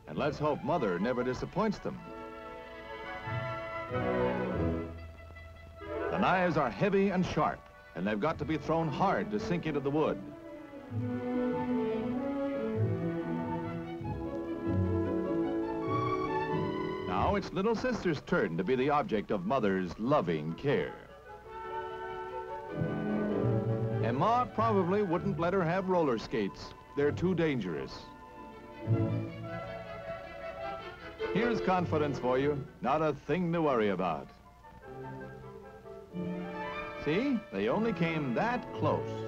And let's hope Mother never disappoints them. The knives are heavy and sharp, and they've got to be thrown hard to sink into the wood. Now it's little sister's turn to be the object of Mother's loving care. And Ma probably wouldn't let her have roller skates. They're too dangerous. Here's confidence for you. Not a thing to worry about. See? They only came that close.